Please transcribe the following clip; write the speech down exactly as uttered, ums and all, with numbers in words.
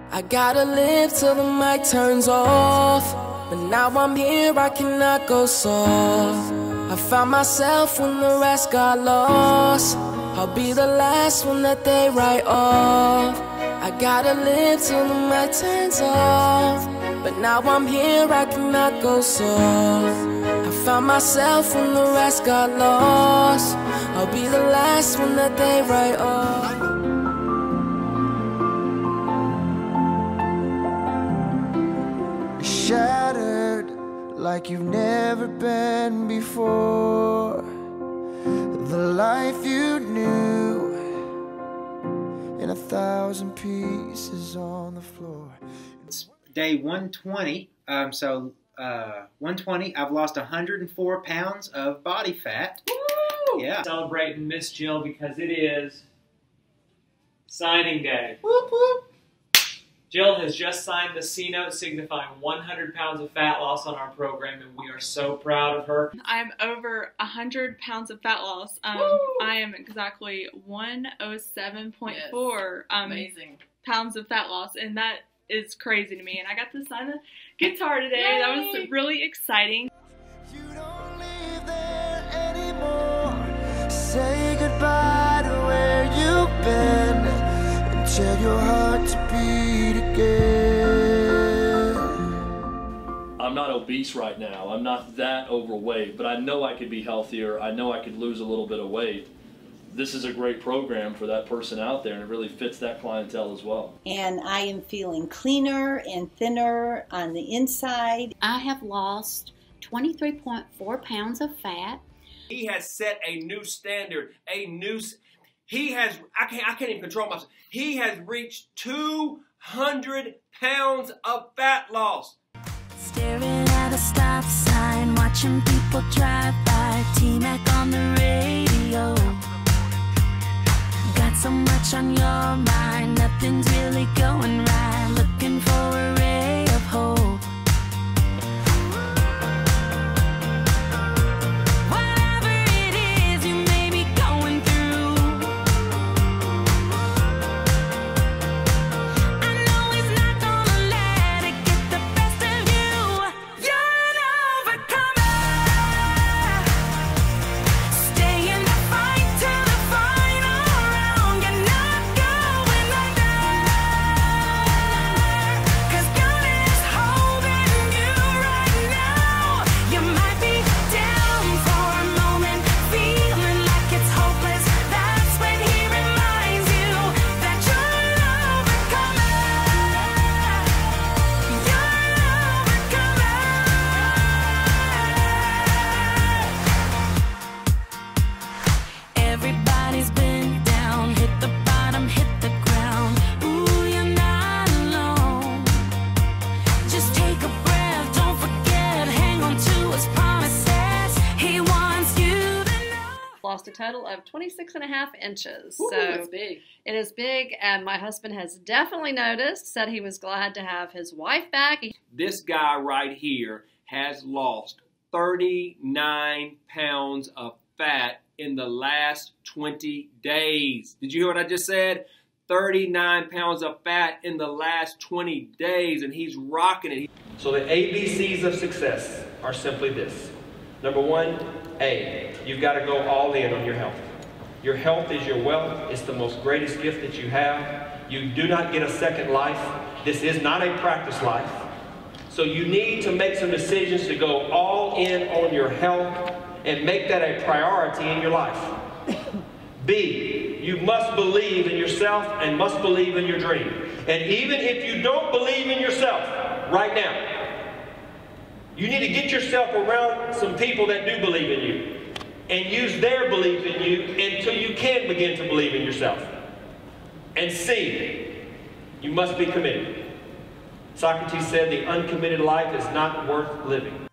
I gotta live till the mic turns off, but now I'm here, I cannot go soft. I found myself when the rest got lost. I'll be the last one that they write off. I gotta live till the mic turns off, but now I'm here, I cannot go soft. I found myself when the rest got lost. I'll be the last one that they write off. Shattered like you've never been before. The life you knew in a thousand pieces on the floor. It's day one twenty, um, so uh, one twenty, I've lost one hundred four pounds of body fat. Woo! Yeah. Celebrating Miss Jill because it is signing day. Whoop, whoop. Jill has just signed the C-note signifying one hundred pounds of fat loss on our program, and we are so proud of her. I'm over one hundred pounds of fat loss. Um, I am exactly one oh seven point four Yes. um, Amazing. pounds of fat loss, and that is crazy to me. And I got to sign the guitar today. Yay! That was really exciting. You don't live there anymore. Say goodbye to where you've been and tell your heart to beat again. I'm not obese right now. I'm not that overweight, but I know I could be healthier. I know I could lose a little bit of weight. This is a great program for that person out there, and it really fits that clientele as well. And I am feeling cleaner and thinner on the inside. I have lost twenty-three point four pounds of fat. He has set a new standard, a new, he has, I can't, I can't even control myself. He has reached two hundred pounds of fat loss. Staring at a stop sign, watching people drive by, T-Mac on the radio. Got so much on your mind, nothing's really going right, looking for a ray of hope. Lost a total of twenty-six and a half inches. Ooh, so that's big. It is big, and my husband has definitely noticed, said he was glad to have his wife back. This guy right here has lost thirty-nine pounds of fat in the last twenty days. Did you hear what I just said? thirty-nine pounds of fat in the last twenty days, and he's rocking it. So the A B Cs of success are simply this. Number one, A, you've got to go all in on your health. Your health is your wealth. It's the most greatest gift that you have. You do not get a second life. This is not a practice life. So you need to make some decisions to go all in on your health and make that a priority in your life. B, you must believe in yourself and must believe in your dream. And even if you don't believe in yourself right now, you need to get yourself around some people that do believe in you and use their belief in you until you can begin to believe in yourself. And C, you must be committed. Socrates said the uncommitted life is not worth living.